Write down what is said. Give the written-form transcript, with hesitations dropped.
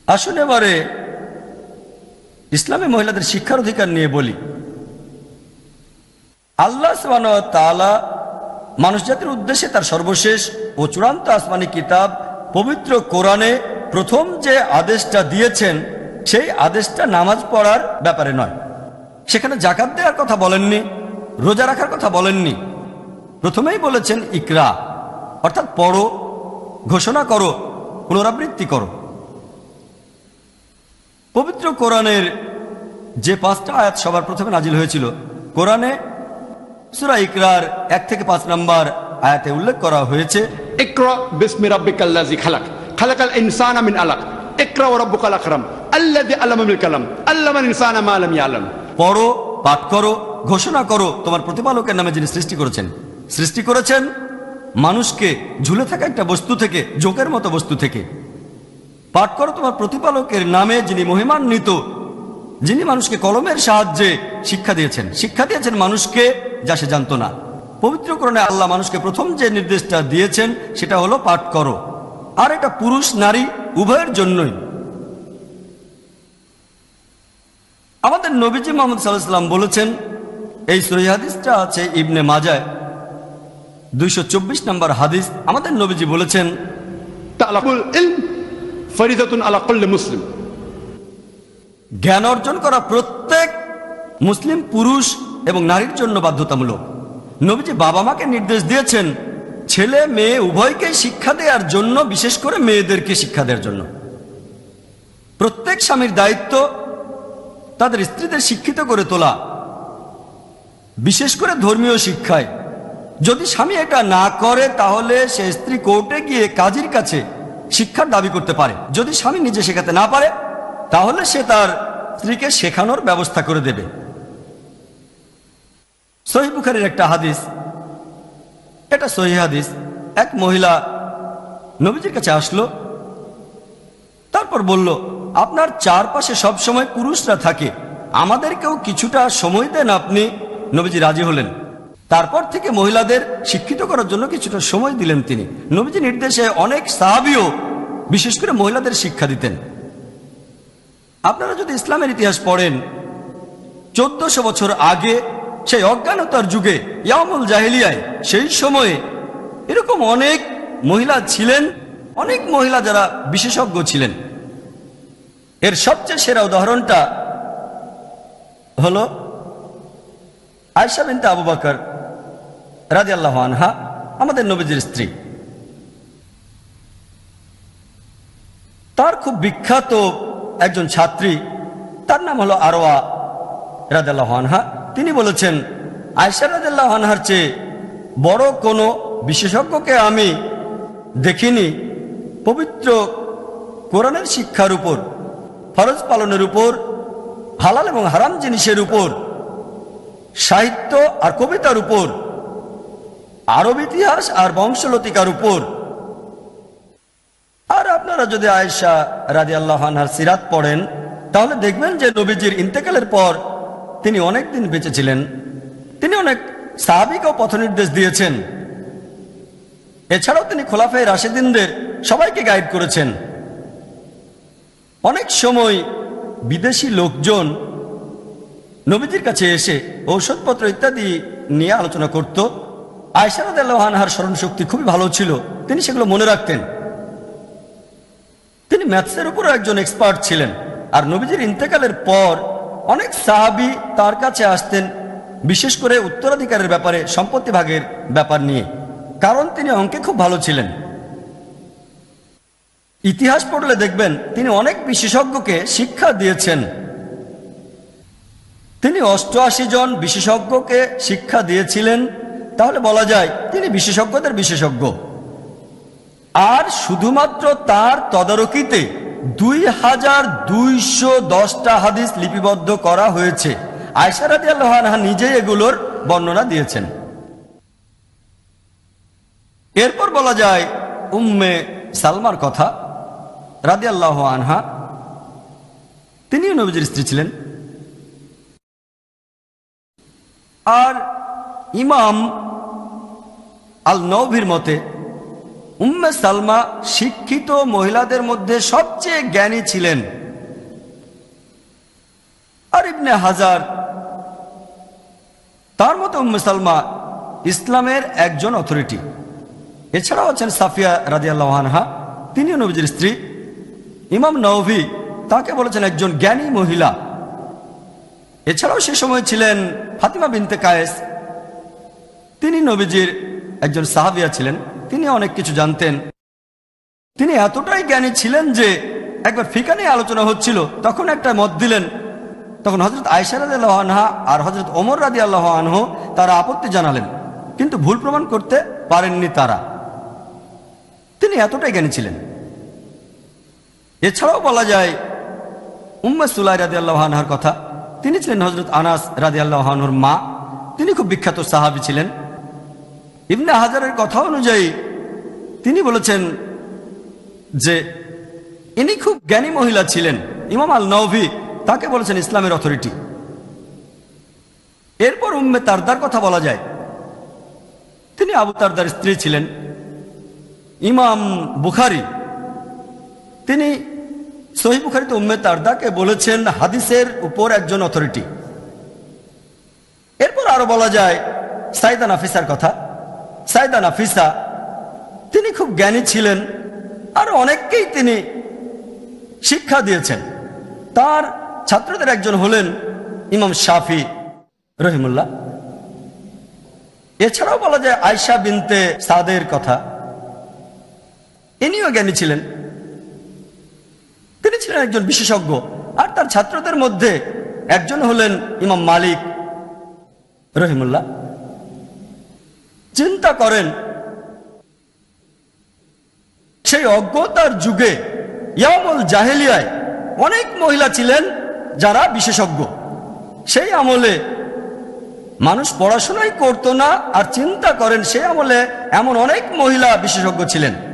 আসুন এবারে ইসলামে মহিলাদের শিক্ষার অধিকার নিয়ে বলি। আল্লাহ সুবহানাহু ওয়া তাআলা মানুষ জাতির উদ্দেশ্যে তার সর্বশেষ ও চূড়ান্ত আসমানি কিতাব পবিত্র কোরআনে প্রথম যে আদেশটা দিয়েছেন সেই আদেশটা নামাজ পড়ার ব্যাপারে নয়। সেখানে যাকাত দেওয়ার কথা বলেননি, রোজা রাখার কথা বলেননি। প্রথমেই বলেছেন ইকরা, অর্থাৎ পড়ো, ঘোষণা করো, পুনরাবৃত্তি করো। পবিত্র কোরআনের যে 5টা আয়াত সবার প্রথমে নাজিল হয়েছিল, কোরআনে সূরা ইকরার 1 থেকে 5 নম্বর আয়াতে উল্লেখ করা হয়েছে, ইকরা বিসমি রাব্বিকাল্লাযী খালাক খালাকাল ইনসানা মিন আলাক ইকরা ওয়া রাব্বুকাল আকরাম আল্লাযী আল্লামা বিল কালাম আল্লামাল ইনসানা মা লাম ইয়ালাম। পড়ো, পাঠ করো, ঘোষণা করো তোমার প্রতিপালকের নামে যিনি সৃষ্টি করেছেন। সৃষ্টি করেছেন মানুষকে ঝুলে থাকা একটা বস্তু থেকে, জোকের মতো বস্তু থেকে। পাঠ করো তোমার প্রতিপালকের নামে যিনি মহিমান্বিত, যিনি মানুষকে কলমের সাহায্যে শিক্ষা দিয়েছেন। শিক্ষা দিয়েছেন মানুষকে যা সে জানত না। পবিত্র কোরআনে আল্লাহ মানুষকে প্রথম যে নির্দেশটা দিয়েছেন সেটা হলো পাঠ করো, আর এটা পুরুষ নারী উভয়ের জন্যই। আমাদের নবীজি মুহাম্মদ সাল্লাল্লাহু আলাইহি ওয়াসাল্লাম বলেছেন, এই সহিহ হাদিসটা আছে ইবনে মাজাহ 224 নম্বর হাদিস। আমাদের নবীজি বলেছেন, তালাকুল ইলম ফরিদাতুন আলা কুল্লি মুসলিম। জ্ঞান অর্জন করা প্রত্যেক মুসলিম পুরুষ এবং নারীর জন্য বাধ্যতামূলক। নবীজি বাবা মাকে নির্দেশ দিয়েছেন ছেলে মেয়ে উভয়কে শিক্ষা দেওয়ার জন্য, বিশেষ করে মেয়েদেরকে শিক্ষা দেওয়ার জন্য। প্রত্যেক স্বামীর দায়িত্ব তাদের স্ত্রীদের শিক্ষিত করে তোলা, বিশেষ করে ধর্মীয় শিক্ষায়। যদি স্বামী এটা না করে তাহলে সে স্ত্রী কোর্টে গিয়ে কাজীর কাছে শিক্ষার দাবি করতে পারে। যদি স্বামী নিজে শেখাতে না পারে তাহলে সে তার স্ত্রীকে শেখানোর ব্যবস্থা করে দেবে। সহিহ বুখারীর একটা হাদিস, এটা সহিহ হাদিস। এক মহিলা নবীজির কাছে আসলো, তারপর বলল, আপনার চারপাশে সব সময় পুরুষরা থাকে, আমাদেরকেও কিছুটা সময় দেন আপনি। নবীজি রাজি হলেন। তারপর থেকে মহিলাদের শিক্ষিত করার জন্য কিছুটা সময় দিলেন তিনি। নবীজি নির্দেশে অনেক সাহাবীও বিশেষ করে মহিলাদের শিক্ষা দিতেন। আপনারা যদি ইসলামের ইতিহাস পড়েন, 1400 বছর আগে, সেই অজ্ঞানতার যুগে, ইয়ামুল জাহেলিয়ায়, সেই সময়ে এরকম অনেক মহিলা ছিলেন, অনেক মহিলা যারা বিশেষজ্ঞ ছিলেন। এর সবচেয়ে সেরা উদাহরণটা হলো আয়েশা বিনতে আবু বকর রাদিয়াল্লাহু আনহা, আমাদের নবীজির স্ত্রী। তার খুব বিখ্যাত একজন ছাত্রী, তার নাম হলো আরওয়া রাদিয়াল্লাহু আনহা। তিনি বলেছেন, আয়েশা রাদিয়াল্লাহু আনহার চেয়ে বড় কোনো বিশেষজ্ঞকে আমি দেখিনি পবিত্র কোরআনের শিক্ষার উপর, ফরজ পালনের উপর, হালাল এবং হারাম জিনিসের উপর, সাহিত্য আর কবিতার উপর, আরব ইতিহাস আর বংশলতিকার উপর। আর আপনারা যদি আয়েশা রাদিয়াল্লাহু আনহার সিরাত পড়েন তাহলে দেখবেন যে নবীজির ইন্তেকালের পর তিনি অনেক দিন বেঁচে ছিলেন। তিনি অনেক সাহাবীকেও পথ নির্দেশ দিয়েছেন। এছাড়াও তিনি খোলাফায়ে রাশেদিনদের সবাইকে গাইড করেছেন। অনেক সময় বিদেশি লোকজন নবীজির কাছে এসে ঔষধপত্র ইত্যাদি নিয়ে আলোচনা করত। আয়েশা রাদিয়াল্লাহু আনহার স্মরণশক্তি খুবই ভালো ছিল, তিনি সেগুলো মনে রাখতেন। তিনি ম্যাথসের উপরও একজন এক্সপার্ট ছিলেন। আর নবীজির ইন্তেকালের পর অনেক সাহাবী তার কাছে আসতেন, বিশেষ করে উত্তরাধিকারের ব্যাপারে, সম্পত্তি ভাগের ব্যাপার নিয়ে, কারণ তিনি অঙ্কে খুব ভালো ছিলেন। ইতিহাস পড়লে দেখবেন তিনি অনেক বিশেষজ্ঞকে শিক্ষা দিয়েছেন। তিনি 88 জন বিশেষজ্ঞকে শিক্ষা দিয়েছিলেন। তাহলে বলা যায় তিনি বিশেষজ্ঞদের বিশেষজ্ঞ। আর শুধুমাত্র তার তদারকিতে 2210টা হাদিস লিপিবদ্ধ করা হয়েছে। আয়েশা রাদিয়াল্লাহু আনহা নিজেই এগুলোর বর্ণনা দিয়েছেন। এরপর বলা যায় উম্মে সালমার কথা রাদিয়াল্লাহু আনহা, তিনিও নবীজির স্ত্রী ছিলেন। আর ইমাম আল নওভীর মতে উম্মে সালমা শিক্ষিত মহিলাদের মধ্যে সবচেয়ে জ্ঞানী ছিলেন। আর ইবনে হাজার তার মতো উম্মে সালমা ইসলামের একজন অথরিটি। এছাড়াও আছেন সাফিয়া রাদিয়াল্লাহু আনহা, তিনিও নবীজির স্ত্রী। ইমাম নওভী তাকে বলেছেন একজন জ্ঞানী মহিলা। এছাড়াও সে সময় ছিলেন ফাতিমা বিনতে কায়েস, তিনি নবীজির একজন সাহাবিয়া ছিলেন, তিনি অনেক কিছু জানতেন। তিনি এতটাই জ্ঞানী ছিলেন যে একবার ফিকা নিয়ে আলোচনা হচ্ছিল, তখন একটা মত দিলেন, তখন হযরত আয়েশা রাদিয়াল্লাহু আনহা আর হযরত ওমর রাদিয়াল্লাহু আনহু তারা আপত্তি জানালেন, কিন্তু ভুল প্রমাণ করতে পারেননি তারা। তিনি এতটাই জ্ঞানী ছিলেন। এছাড়াও বলা যায় উম্মে সুলাই রাদিয়াল্লাহু আনহার কথা, তিনি ছিলেন হযরত আনাস রাদিয়াল্লাহু আনহুর মা, তিনি খুব বিখ্যাত সাহাবী ছিলেন। ইবনে হাজারের কথা অনুযায়ী তিনি বলেছেন যে ইনি খুব জ্ঞানী মহিলা ছিলেন। ইমাম আল নওভী তাকে বলেছেন ইসলামের অথরিটি। এরপর উম্মে তারদার কথা বলা যায়, তিনি আবু তারদার স্ত্রী ছিলেন। ইমাম বুখারী তিনি সহিহ বুখারীতে উম্মে তারদাকে বলেছেন হাদিসের উপর একজন অথরিটি। এরপর আরো বলা যায় সাইদা নাফিসার কথা। সাইদা নাফিসা তিনি খুব জ্ঞানী ছিলেন, আর অনেককেই তিনি শিক্ষা দিয়েছেন। তার ছাত্রদের একজন হলেন ইমাম শাফি রহিমুল্লাহ। এছাড়াও বলা যায় আয়েশা বিনতে সাদের কথা, ইনিও জ্ঞানী ছিলেন, তিনি ছিলেন একজন বিশেষজ্ঞ। আর তার ছাত্রদের মধ্যে একজন হলেন ইমাম মালিক রহিমুল্লাহ। চিন্তা করেন সেই অজ্ঞতার যুগে ইয়ামুল জাহেলিয়ায় অনেক মহিলা ছিলেন যারা বিশেষজ্ঞ। সেই আমলে মানুষ পড়াশোনাই করতো না, আর চিন্তা করেন সেই আমলে এমন অনেক মহিলা বিশেষজ্ঞ ছিলেন।